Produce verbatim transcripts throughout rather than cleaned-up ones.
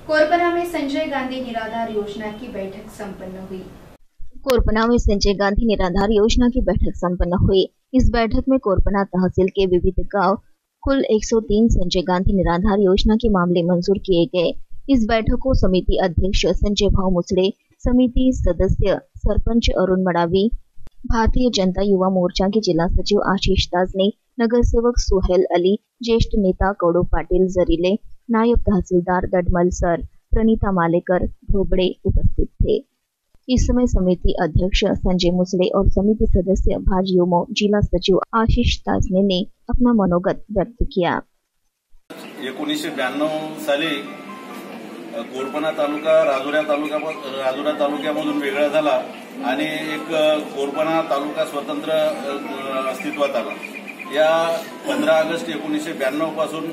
कोरपना में संजय गांधी निराधार योजना की बैठक संपन्न हुई। कोरपना में संजय गांधी निराधार योजना की बैठक संपन्न हुई। इस बैठक में कोरपना तहसील के विविध गांव कुल एक सौ तीन संजय गांधी निराधार योजना के मामले मंजूर किए गए। इस बैठक को समिति अध्यक्ष संजय भाऊ मुसळे, समिति सदस्य सरपंच अरुण मडावी, भारतीय जनता युवा मोर्चा के जिला सचिव आशीष ताजने, नगर सेवक सुहेल अली, ज्येष्ठ नेता कौडू पाटिल जरीले, नायब तहसीलदार दडमल सर, प्रणीता मालेकर, ढोबड़े उपस्थित थे। इस समय समिति अध्यक्ष संजय मुसळे और समिति सदस्य भाजयुमो जिला सचिव आशीष ताजने ने अपना मनोगत व्यक्त किया। एकोणीसशे ब्याण्णव साली कोरपना तालुका राजुरा तालुका राजुरा तालुक्यामधून वेगळा झाला आणि एक कोरपना तालुका स्वतंत्र अस्तित्वात आला। या पंधरा ऑगस्ट एकोणीसशे ब्याण्णव पासून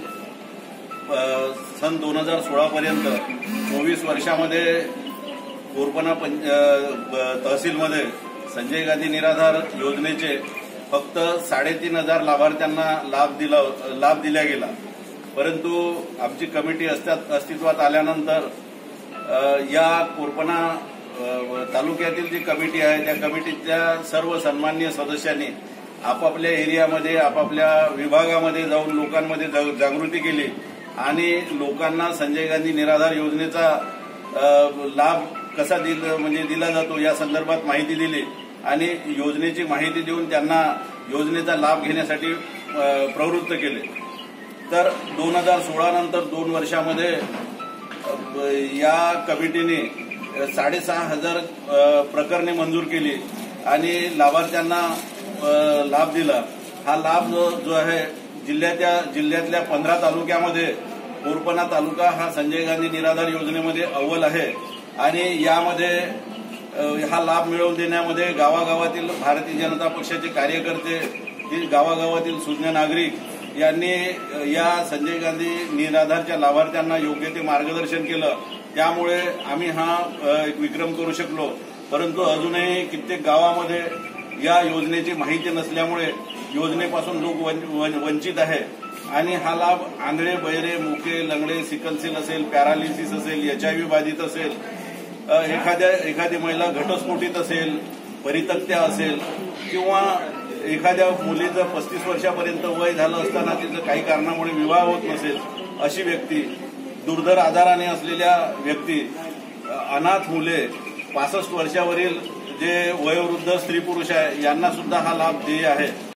सन दोन हजार सोळा पर्यंत चोवीस वर्षामध्ये कोरपना तहसीलमध्ये संजय गांधी निराधार योजनेचे फक्त साडेतीन हजार लाभार्थ्यांना लाभ दिला लाभ दिला गेला। परंतु आमची कमिटी अस्तित्वात आल्यानंतर या कोरपना तालुक्यातील जी कमिटी आहे त्या कमिटीच्या सर्व सन्माननीय सदस्यांनी आपापल्या एरियामध्ये आपापल्या विभागामध्ये जाऊन लोकांमध्ये जागृती केली आणि लोकांना संजय गांधी निराधार योजनेचा लाभ कसा दिल म्हणजे दिला जातो या संदर्भात माहिती दिली आणि योजनेची माहिती देऊन त्यांना योजनेचा लाभ घेण्यासाठी प्रवृत्त केले। तर दोन हजार सोळा नंतर दोन वर्षामध्ये या कमिटीने साडेसहा हजार प्रकरणे मंजूर केली आणि लाभार्थ्यांना लाभ दिला। हा लाभ जो आहे जिल्ह्याच्या जिल्ह्यातल्या पंधरा तालुक्यामध्ये कोरपना तालुका हा संजय गांधी निराधार योजनेमध्ये अव्वल आहे आणि यामध्ये हा लाभ मिळवून देण्यामध्ये गावागावातील भारतीय जनता पक्षाचे कार्यकर्ते, गावागावातील सुज्ञ नागरिक यांनी या संजय गांधी निराधारच्या लाभार्थ्यांना योग्य ते मार्गदर्शन केलं। त्यामुळे आम्ही हा एक विक्रम करू शकलो। परंतु अजूनही कित्येक गावामध्ये या योजनेची माहिती नसल्यामुळे योजनेपासून लोक वंचित आहे आणि हा लाभ आंधळे, बहिरे, मुके, लंगडे, सिकलसेल असेल, पॅरालिसिस असेल, एचआयव्ही बाधित असेल, एखाद्या एखादी महिला घटस्फोटित असेल, परितक्त्या असेल किंवा एखाद्या मुलीचं पस्तीस वर्षापर्यंत वय झालं असताना तिचं काही कारणामुळे विवाह होत नसेल अशी व्यक्ती, दुर्धर आजाराने असलेल्या व्यक्ती, अनाथ मुले, पासष्ट वर्षावरील जे वयोवृद्ध स्त्री पुरुष आहे यांना सुद्धा हा लाभ देय आहे।